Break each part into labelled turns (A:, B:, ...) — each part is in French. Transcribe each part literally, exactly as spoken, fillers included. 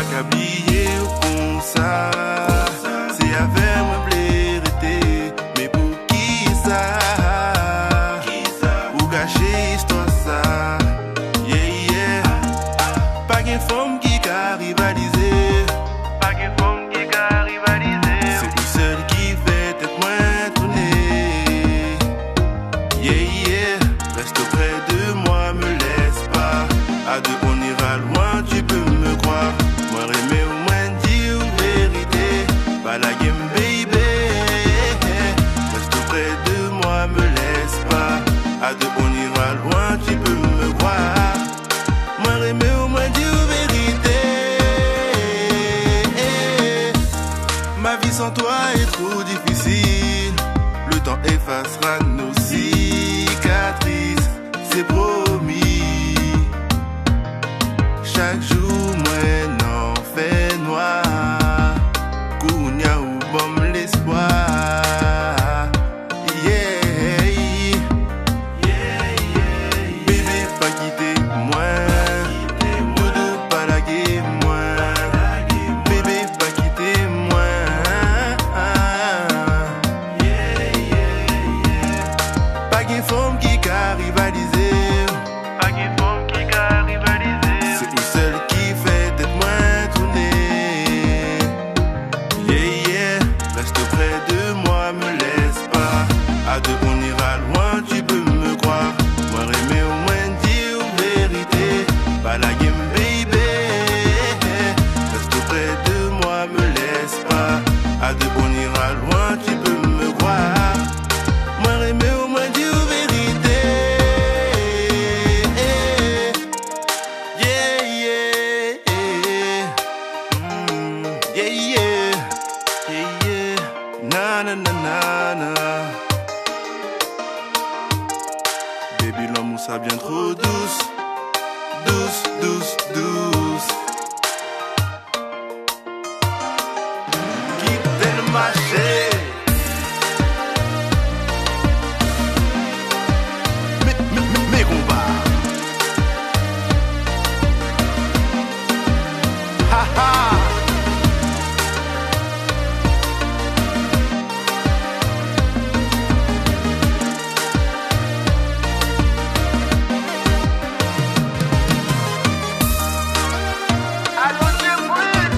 A: pas qu'habiller comme ça. C'est avec moi vérité, mais pour qui ça? Ou gâcher histoire ça? Yeah, yeah. Pas qu'une femme qui a rivalisé. Pas qu'une femme qui a rivalisé. C'est lui seul qui fait être moins tourner. Yeah, yeah. Reste près de moi, me laisse pas. À deux on ira loin, tu peux me croire. Moi aimer au moins dire vérité. Pas la game baby. Reste près de moi, me laisse pas. À deux on ira loin, tu peux me croire. Moi aimer au moins dire vérité. Ma vie sans toi est trop difficile. Le temps effacera nos cicatrices, c'est promis. Chaque jour, moi, n'en fait noir. Kounia ou bom l'espoir. Yeah, yeah, yeah. Bébé, pas quitter moi. Doudou, pas laguer moi. Bébé, pas quitter moi. Yeah, yeah, yeah. Pas qu'une femme qui a rivalisé. Pas qu'une femme qui a rivalisé. C'est lui seul qui fait être moins tourner. Yeah, yeah. Reste près de moi, me laisse pas. À deux on ira loin, tu peux me croire. Moi aimer au moins dire vérité. Pas la game baby. Reste près de moi, me laisse pas. À deux on ira loin, tu peux me croire. Moi aimer au moins dire vérité. Yeah, yeah, mm, yeah, yeah, yeah, yeah. Na na na na na. Baby, l'amour ça bien trop douce, douce, douce, douce. Quitte le marché. Mais, mais, mais, mais combat. Ha ha. Allô, j'ai brûlé.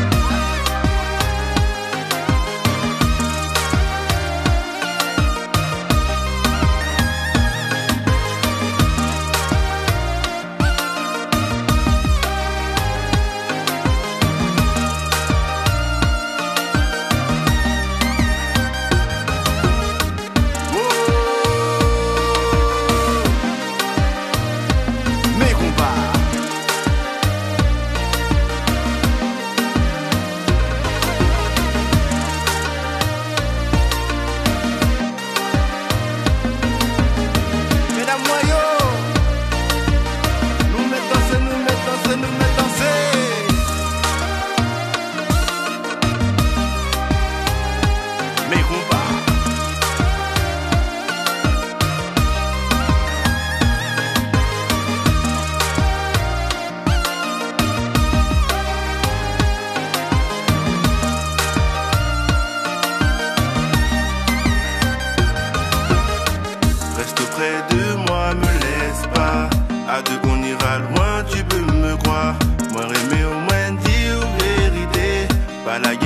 A: Mes combats. Mesdames, moyaux, nous mettons danser, nous mettons danser, nous mettons danser. Mes combats. Reste près de moi, me laisse pas. À deux on ira loin, tu peux me croire. Moi aimer au moins dire vérité. Pas la